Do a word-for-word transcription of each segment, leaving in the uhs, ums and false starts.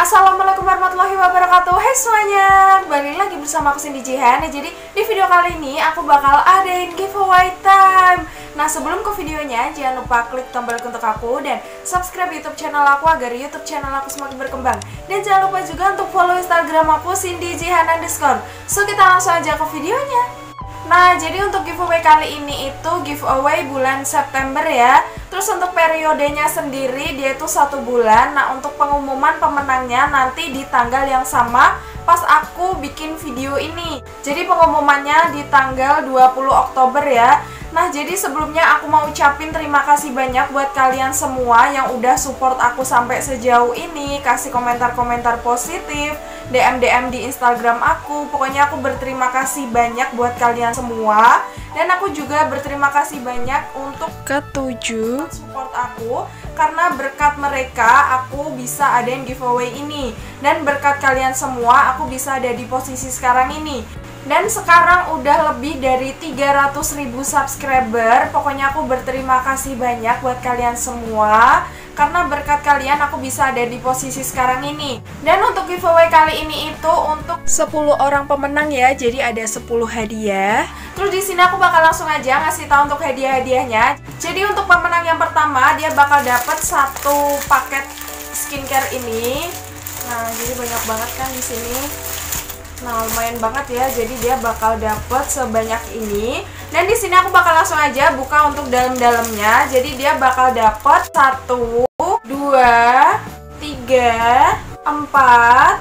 Assalamualaikum warahmatullahi wabarakatuh. Hai semuanya, balik lagi bersama aku Cindy Jihan. Nah, jadi di video kali ini aku bakal adain giveaway time. Nah, sebelum ke videonya jangan lupa klik tombol like untuk aku dan subscribe YouTube channel aku agar YouTube channel aku semakin berkembang. Dan jangan lupa juga untuk follow Instagram aku Cindy Jihan underscore. So kita langsung aja ke videonya. Nah, jadi untuk giveaway kali ini itu giveaway bulan September ya. Terus untuk periodenya sendiri dia itu satu bulan. Nah, untuk pengumuman pemenangnya nanti di tanggal yang sama pas aku bikin video ini. Jadi pengumumannya di tanggal dua puluh Oktober ya. Nah, jadi sebelumnya aku mau ucapin terima kasih banyak buat kalian semua yang udah support aku sampai sejauh ini, kasih komentar-komentar positif, D M D M di Instagram aku. Pokoknya aku berterima kasih banyak buat kalian semua. Dan aku juga berterima kasih banyak untuk ketujuh support aku, karena berkat mereka aku bisa adain giveaway ini. Dan berkat kalian semua aku bisa ada di posisi sekarang ini. Dan sekarang udah lebih dari tiga ratus ribu subscriber. Pokoknya aku berterima kasih banyak buat kalian semua, karena berkat kalian aku bisa ada di posisi sekarang ini. Dan untuk giveaway kali ini itu untuk sepuluh orang pemenang ya. Jadi ada sepuluh hadiah. Terus di sini aku bakal langsung aja ngasih tahu untuk hadiah-hadiahnya. Jadi untuk pemenang yang pertama dia bakal dapat satu paket skincare ini. Nah, jadi banyak banget kan di sini. Nah, lumayan banget ya. Jadi dia bakal dapet sebanyak ini. Dan di sini aku bakal langsung aja buka untuk dalam-dalamnya. Jadi dia bakal dapet satu, dua, tiga, empat,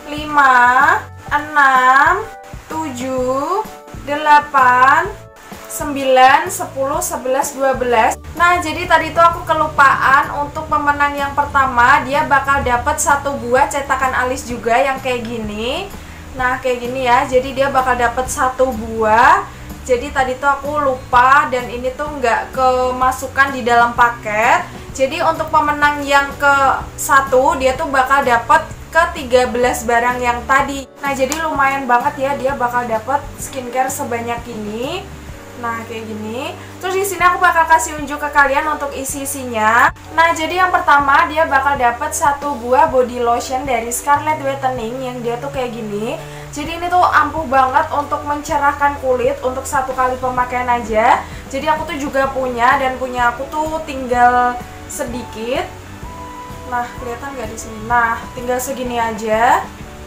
lima, enam, tujuh, delapan, sembilan, sepuluh, sebelas, dua belas. Nah, jadi tadi tuh aku kelupaan untuk pemenang yang pertama. Dia bakal dapet satu buah cetakan alis juga yang kayak gini. Nah, kayak gini ya. Jadi dia bakal dapet satu buah. Jadi tadi tuh aku lupa dan ini tuh nggak kemasukan di dalam paket. Jadi untuk pemenang yang ke satu dia tuh bakal dapet ke tiga belas barang yang tadi. Nah, jadi lumayan banget ya, dia bakal dapet skincare sebanyak ini. Nah, kayak gini. Terus di sini aku bakal kasih unjuk ke kalian untuk isi-isinya. Nah, jadi yang pertama dia bakal dapat satu buah body lotion dari Scarlett Whitening yang dia tuh kayak gini. Jadi ini tuh ampuh banget untuk mencerahkan kulit untuk satu kali pemakaian aja. Jadi aku tuh juga punya dan punya aku tuh tinggal sedikit. Nah, kelihatan nggak di sini? Nah, tinggal segini aja.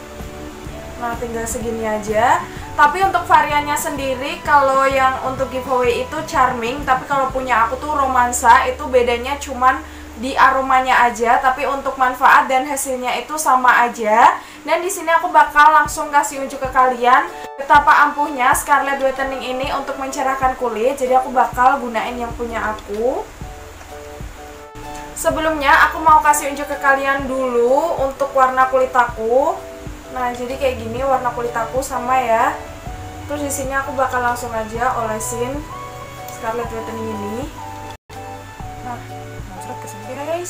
Nah, tinggal segini aja. Tapi untuk variannya sendiri, kalau yang untuk giveaway itu Charming, tapi kalau punya aku tuh Romansa, itu bedanya cuman di aromanya aja, tapi untuk manfaat dan hasilnya itu sama aja. Dan di sini aku bakal langsung kasih unjuk ke kalian betapa ampuhnya Scarlett Whitening ini untuk mencerahkan kulit. Jadi aku bakal gunain yang punya aku. Sebelumnya aku mau kasih unjuk ke kalian dulu untuk warna kulit aku. Nah, jadi kayak gini warna kulit aku sama ya. Terus di sini aku bakal langsung aja olesin Scarlett Whitening ini. Nah, langsung ke sini guys.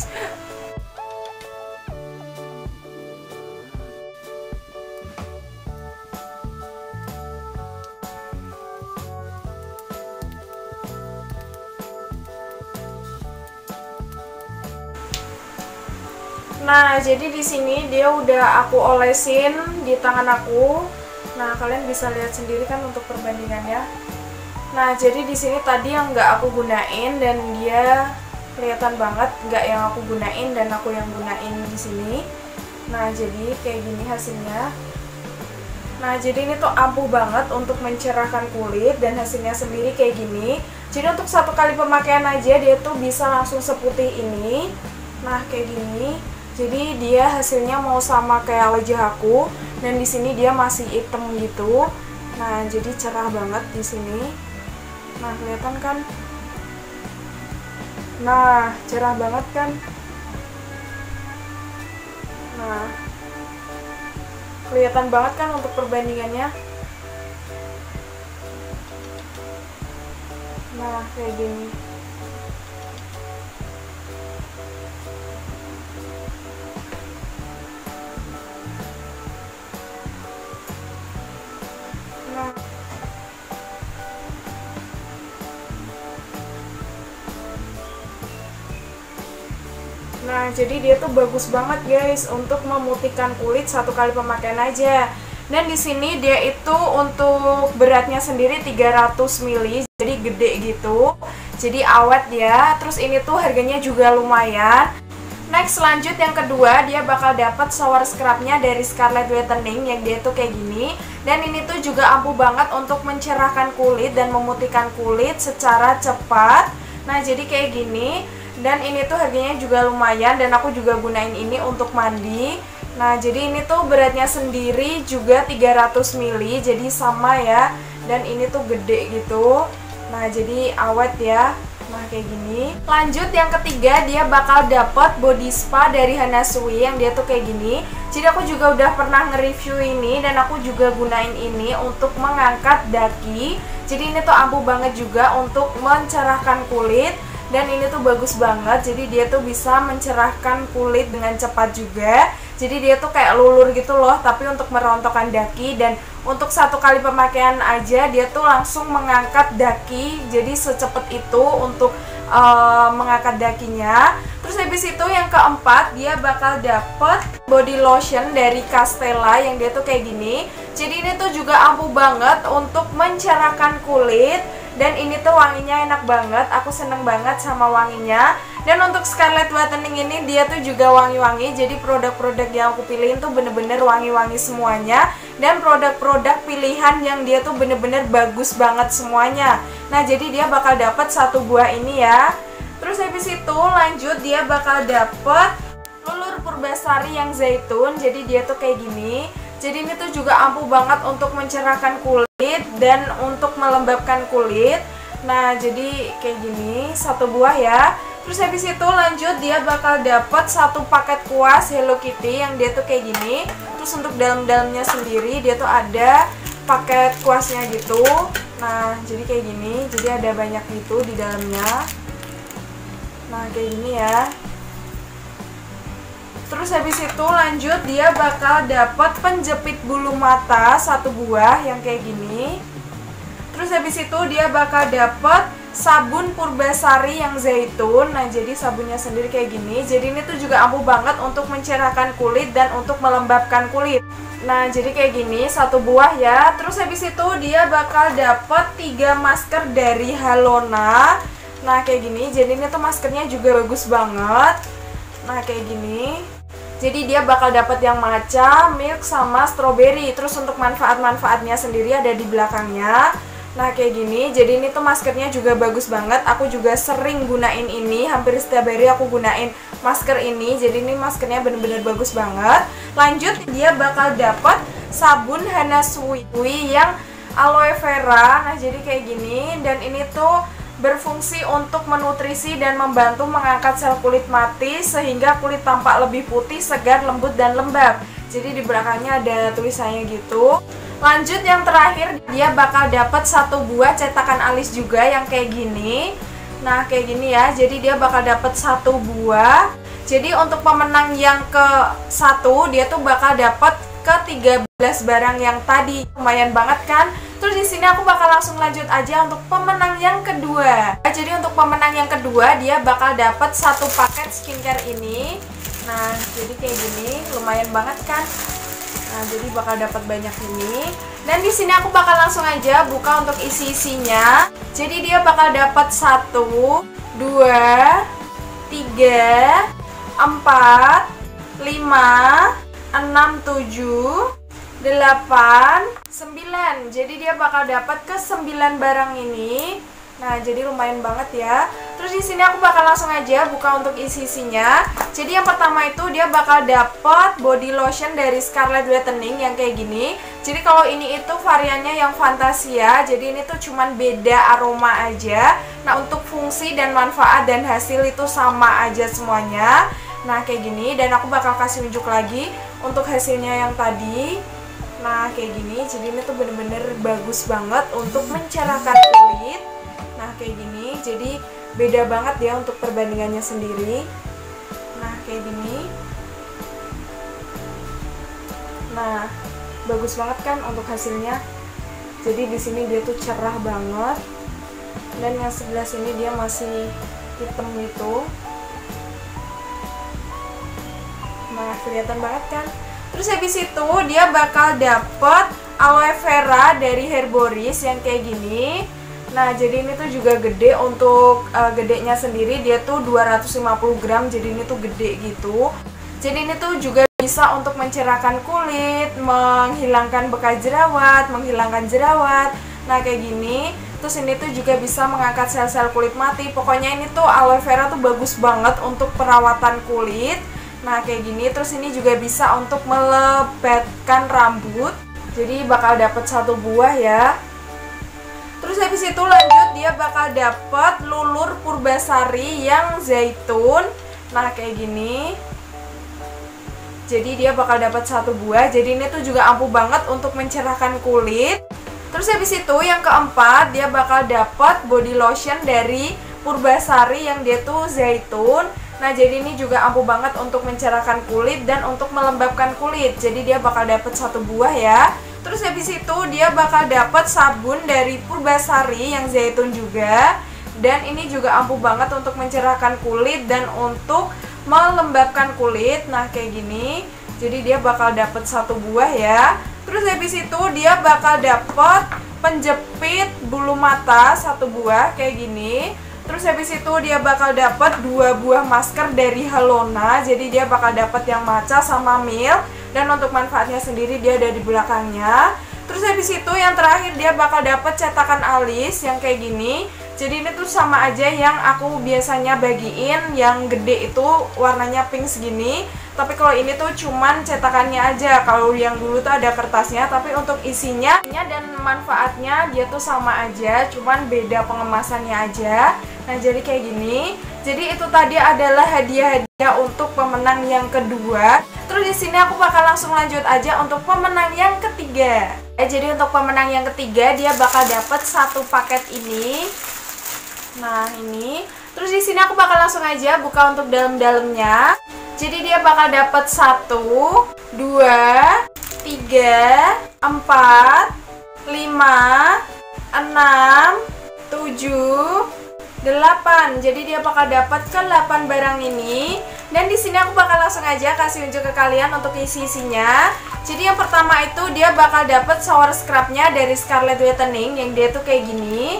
Nah, jadi di sini dia udah aku olesin di tangan aku. Nah, kalian bisa lihat sendiri kan untuk perbandingannya. Nah, jadi di sini tadi yang nggak aku gunain dan dia kelihatan banget nggak yang aku gunain dan aku yang gunain di sini. Nah, jadi kayak gini hasilnya. Nah, jadi ini tuh ampuh banget untuk mencerahkan kulit dan hasilnya sendiri kayak gini. Jadi untuk satu kali pemakaian aja dia tuh bisa langsung seputih ini. Nah, kayak gini. Jadi dia hasilnya mau sama kayak wajah aku dan di sini dia masih hitam gitu. Nah, jadi cerah banget di sini. Nah, kelihatan kan? Nah, cerah banget kan? Nah, kelihatan banget kan untuk perbandingannya? Nah, kayak gini. Nah, Nah, jadi dia tuh bagus banget guys untuk memutihkan kulit satu kali pemakaian aja. Dan di sini dia itu untuk beratnya sendiri tiga ratus mililiter, jadi gede gitu. Jadi awet ya. Terus ini tuh harganya juga lumayan. Next, lanjut yang kedua, dia bakal dapat shower scrubnya dari Scarlett Whitening yang dia tuh kayak gini. Dan ini tuh juga ampuh banget untuk mencerahkan kulit dan memutihkan kulit secara cepat. Nah, jadi kayak gini. Dan ini tuh harganya juga lumayan dan aku juga gunain ini untuk mandi. Nah, jadi ini tuh beratnya sendiri juga tiga ratus mililiter, jadi sama ya. Dan ini tuh gede gitu. Nah, jadi awet ya. Nah, kayak gini. Lanjut yang ketiga, dia bakal dapet body spa dari Hana Sui yang dia tuh kayak gini. Jadi aku juga udah pernah nge-review ini dan aku juga gunain ini untuk mengangkat daki. Jadi ini tuh ampuh banget juga untuk mencerahkan kulit. Dan ini tuh bagus banget, jadi dia tuh bisa mencerahkan kulit dengan cepat juga. Jadi dia tuh kayak lulur gitu loh, tapi untuk merontokkan daki. Dan untuk satu kali pemakaian aja dia tuh langsung mengangkat daki. Jadi secepat itu untuk uh, mengangkat dakinya. Terus habis itu yang keempat, dia bakal dapet body lotion dari Castella yang dia tuh kayak gini. Jadi ini tuh juga ampuh banget untuk mencerahkan kulit. Dan ini tuh wanginya enak banget, aku seneng banget sama wanginya. Dan untuk Scarlett Whitening ini dia tuh juga wangi-wangi. Jadi produk-produk yang aku pilihin tuh bener-bener wangi-wangi semuanya. Dan produk-produk pilihan yang dia tuh bener-bener bagus banget semuanya. Nah, jadi dia bakal dapet satu buah ini ya. Terus habis itu lanjut dia bakal dapet Lulur Purbasari yang zaitun. Jadi dia tuh kayak gini. Jadi ini tuh juga ampuh banget untuk mencerahkan kulit dan untuk melembabkan kulit. Nah, jadi kayak gini, satu buah ya. Terus habis itu lanjut dia bakal dapat satu paket kuas Hello Kitty yang dia tuh kayak gini. Terus untuk dalam-dalamnya sendiri dia tuh ada paket kuasnya gitu. Nah, jadi kayak gini. Jadi ada banyak gitu di dalamnya. Nah, kayak gini ya. Terus habis itu lanjut dia bakal dapat penjepit bulu mata satu buah yang kayak gini. Terus habis itu dia bakal dapat sabun Purbasari yang zaitun. Nah, jadi sabunnya sendiri kayak gini. Jadi ini tuh juga ampuh banget untuk mencerahkan kulit dan untuk melembabkan kulit. Nah, jadi kayak gini satu buah ya. Terus habis itu dia bakal dapat tiga masker dari Halona. Nah, kayak gini. Jadi ini tuh maskernya juga bagus banget. Nah, kayak gini. Jadi dia bakal dapat yang matcha, milk, sama strawberry. Terus untuk manfaat-manfaatnya sendiri ada di belakangnya. Nah, kayak gini. Jadi ini tuh maskernya juga bagus banget. Aku juga sering gunain ini. Hampir setiap hari aku gunain masker ini. Jadi ini maskernya bener-bener bagus banget. Lanjut dia bakal dapat sabun Hana Sui yang aloe vera. Nah, jadi kayak gini. Dan ini tuh berfungsi untuk menutrisi dan membantu mengangkat sel kulit mati sehingga kulit tampak lebih putih, segar, lembut, dan lembab. Jadi di belakangnya ada tulisannya gitu. Lanjut yang terakhir dia bakal dapat satu buah cetakan alis juga yang kayak gini. Nah, kayak gini ya. Jadi dia bakal dapat satu buah. Jadi untuk pemenang yang ke satu dia tuh bakal dapat ke tiga belas barang yang tadi. Lumayan banget kan? Terus di sini aku bakal langsung lanjut aja untuk pemenang yang kedua. Jadi untuk pemenang yang kedua dia bakal dapat satu paket skincare ini. Nah, jadi kayak gini, lumayan banget kan? Nah, jadi bakal dapat banyak ini. Dan di sini aku bakal langsung aja buka untuk isi-isinya. Jadi dia bakal dapat satu, dua, tiga, empat, lima, enam, tujuh, delapan, sembilan. Jadi dia bakal dapat ke sembilan barang ini. Nah, jadi lumayan banget ya. Terus di sini aku bakal langsung aja buka untuk isi-isinya. Jadi yang pertama itu dia bakal dapat body lotion dari Scarlett Whitening yang kayak gini. Jadi kalau ini itu variannya yang Fantasia. Jadi ini tuh cuman beda aroma aja. Nah, untuk fungsi dan manfaat dan hasil itu sama aja semuanya. Nah, kayak gini. Dan aku bakal kasih unjuk lagi untuk hasilnya yang tadi. Nah, kayak gini. Jadi ini tuh bener-bener bagus banget untuk mencerahkan kulit. Nah, kayak gini. Jadi beda banget ya untuk perbandingannya sendiri. Nah, kayak gini. Nah, bagus banget kan untuk hasilnya. Jadi di sini dia tuh cerah banget. Dan yang sebelah sini dia masih hitam gitu. kelihatan banget kan. Terus habis itu dia bakal dapet aloe vera dari Herboris yang kayak gini. Nah, jadi ini tuh juga gede, untuk uh, gedenya sendiri dia tuh dua ratus lima puluh gram, jadi ini tuh gede gitu. Jadi ini tuh juga bisa untuk mencerahkan kulit, menghilangkan bekas jerawat, menghilangkan jerawat. Nah, kayak gini. Terus ini tuh juga bisa mengangkat sel-sel kulit mati. Pokoknya ini tuh aloe vera tuh bagus banget untuk perawatan kulit. Nah, kayak gini. Terus ini juga bisa untuk melebatkan rambut. Jadi bakal dapet satu buah ya. Terus habis itu lanjut dia bakal dapet lulur purbasari yang zaitun. Nah, kayak gini. Jadi dia bakal dapat satu buah. Jadi ini tuh juga ampuh banget untuk mencerahkan kulit. Terus habis itu yang keempat dia bakal dapat body lotion dari Purbasari yang dia tuh zaitun. Nah, jadi ini juga ampuh banget untuk mencerahkan kulit dan untuk melembabkan kulit. Jadi dia bakal dapat satu buah ya. Terus habis itu dia bakal dapat sabun dari Purbasari yang zaitun juga. Dan ini juga ampuh banget untuk mencerahkan kulit dan untuk melembabkan kulit. Nah, kayak gini. Jadi dia bakal dapat satu buah ya. Terus habis itu dia bakal dapat penjepit bulu mata satu buah kayak gini. Terus habis itu dia bakal dapat dua buah masker dari Halona. Jadi dia bakal dapat yang matcha sama milk. Dan untuk manfaatnya sendiri dia ada di belakangnya. Terus habis itu yang terakhir dia bakal dapat cetakan alis yang kayak gini. Jadi ini tuh sama aja yang aku biasanya bagiin, yang gede itu warnanya pink segini. Tapi kalau ini tuh cuman cetakannya aja. Kalau yang dulu tuh ada kertasnya, tapi untuk isinya dan manfaatnya dia tuh sama aja, cuman beda pengemasannya aja. Nah, jadi kayak gini. Jadi itu tadi adalah hadiah-hadiah untuk pemenang yang kedua. Terus di sini aku bakal langsung lanjut aja untuk pemenang yang ketiga. Eh, jadi untuk pemenang yang ketiga dia bakal dapat satu paket ini. Nah, ini. Terus di sini aku bakal langsung aja buka untuk dalam-dalamnya. Jadi dia bakal dapat satu, dua, tiga, empat, lima, enam, tujuh, delapan. Jadi dia bakal dapat ke delapan barang ini. Dan di sini aku bakal langsung aja kasih unjuk ke kalian untuk isi-isinya. Jadi yang pertama itu dia bakal dapat shower scrubnya dari Scarlett Whitening yang dia tuh kayak gini.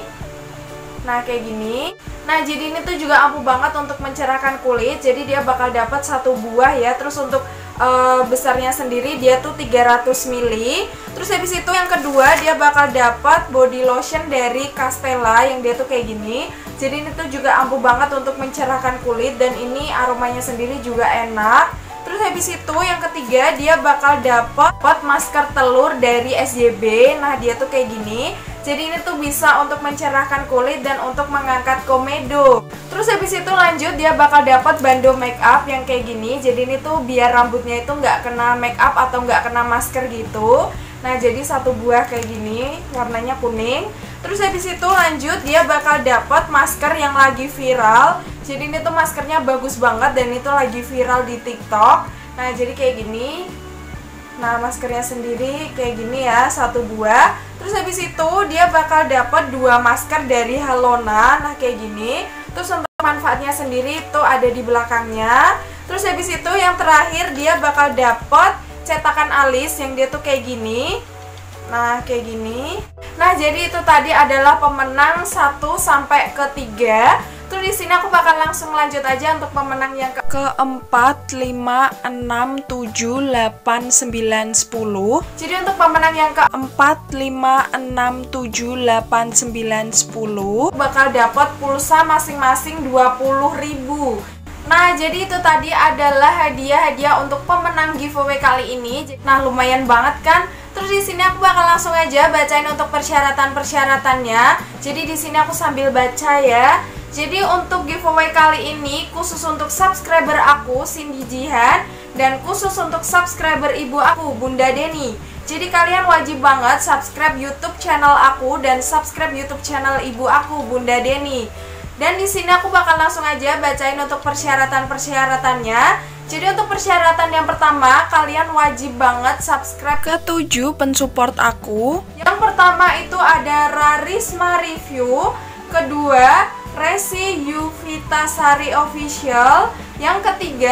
Nah, kayak gini. Nah, jadi ini tuh juga ampuh banget untuk mencerahkan kulit. Jadi dia bakal dapat satu buah ya. Terus untuk uh, besarnya sendiri dia tuh tiga ratus mililiter. Terus habis itu yang kedua dia bakal dapat body lotion dari Castella yang dia tuh kayak gini. Jadi ini tuh juga ampuh banget untuk mencerahkan kulit dan ini aromanya sendiri juga enak. Terus habis itu yang ketiga dia bakal dapat masker telur dari S Y B. Nah, dia tuh kayak gini. Jadi ini tuh bisa untuk mencerahkan kulit dan untuk mengangkat komedo. Terus habis itu lanjut dia bakal dapat bando make up yang kayak gini. Jadi ini tuh biar rambutnya itu nggak kena make up atau nggak kena masker gitu. Nah, jadi satu buah kayak gini, warnanya kuning. Terus habis itu lanjut dia bakal dapat masker yang lagi viral. Jadi ini tuh maskernya bagus banget dan itu lagi viral di TikTok. Nah, jadi kayak gini. Nah, maskernya sendiri kayak gini ya, satu buah. Terus habis itu dia bakal dapat dua masker dari Halona. Nah, kayak gini. Terus untuk manfaatnya sendiri itu ada di belakangnya. Terus habis itu yang terakhir dia bakal dapat cetakan alis yang dia tuh kayak gini. Nah, kayak gini. Nah, jadi itu tadi adalah pemenang satu sampai ke tiga. Terus di sini aku bakal langsung lanjut aja untuk pemenang yang ke keempat, lima, enam, tujuh, delapan, sembilan, sepuluh. Jadi untuk pemenang yang keempat, lima, enam, tujuh, delapan, sembilan, sepuluh bakal dapat pulsa masing-masing dua puluh ribu. Nah, jadi itu tadi adalah hadiah-hadiah untuk pemenang giveaway kali ini. Nah, lumayan banget kan? Terus di sini aku bakal langsung aja bacain untuk persyaratan-persyaratannya. Jadi di sini aku sambil baca ya. Jadi untuk giveaway kali ini khusus untuk subscriber aku Cindy Jihan dan khusus untuk subscriber ibu aku Bunda Deni. Jadi kalian wajib banget subscribe YouTube channel aku dan subscribe YouTube channel ibu aku Bunda Deni. Dan di sini aku bakal langsung aja bacain untuk persyaratan-persyaratannya. Jadi untuk persyaratan yang pertama, kalian wajib banget subscribe ke tujuh pensupport aku. Yang pertama itu ada Rarisma Review, kedua Resi Yuvitasari Official, yang ketiga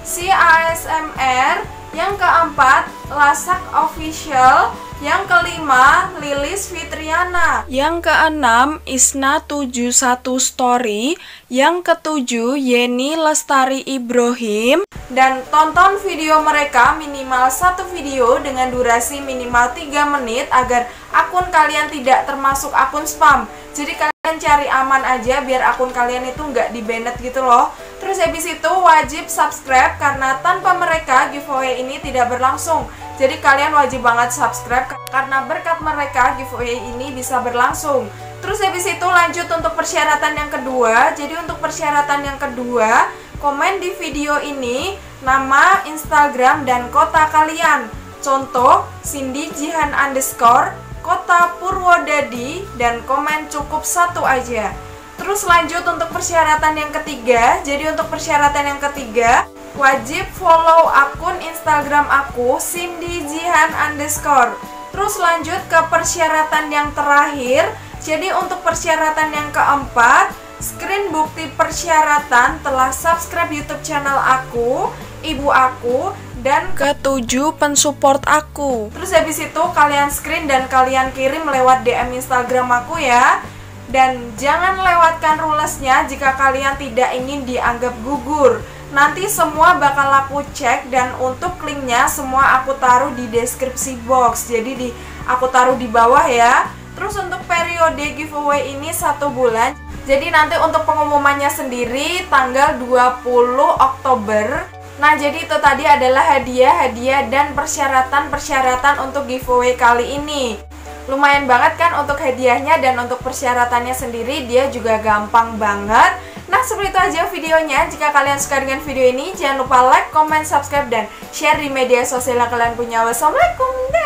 Si A S M R, yang keempat Lasak Official, yang kelima Lilis Fitriana, yang keenam Isna tujuh satu Story, yang ketujuh Yeni Lestari Ibrahim. Dan tonton video mereka minimal satu video dengan durasi minimal tiga menit agar akun kalian tidak termasuk akun spam. Jadi kalian cari aman aja biar akun kalian itu nggak di-banned gitu loh. Terus habis itu wajib subscribe karena tanpa mereka giveaway ini tidak berlangsung. Jadi kalian wajib banget subscribe karena berkat mereka giveaway ini bisa berlangsung. Terus habis itu lanjut untuk persyaratan yang kedua. Jadi untuk persyaratan yang kedua, komen di video ini nama, Instagram, dan kota kalian. Contoh, Cindy Jihan underscore, kota Purwodadi, dan komen cukup satu aja. Terus lanjut untuk persyaratan yang ketiga. Jadi untuk persyaratan yang ketiga, wajib follow akun Instagram aku, Cindy Jihan underscore. Terus lanjut ke persyaratan yang terakhir. Jadi untuk persyaratan yang keempat, screen bukti persyaratan telah subscribe YouTube channel aku, ibu aku, dan ketujuh pensupport aku. Terus habis itu kalian screen dan kalian kirim lewat D M Instagram aku ya. Dan jangan lewatkan rulesnya jika kalian tidak ingin dianggap gugur. Nanti semua bakal aku cek dan untuk linknya semua aku taruh di deskripsi box. Jadi di aku taruh di bawah ya. Terus untuk periode giveaway ini satu bulan. Jadi nanti untuk pengumumannya sendiri tanggal dua puluh Oktober. Nah, jadi itu tadi adalah hadiah-hadiah dan persyaratan-persyaratan untuk giveaway kali ini. Lumayan banget kan untuk hadiahnya, dan untuk persyaratannya sendiri dia juga gampang banget. Nah, seperti itu aja videonya. Jika kalian suka dengan video ini, jangan lupa like, comment, subscribe, dan share di media sosial yang kalian punya. Wassalamualaikum.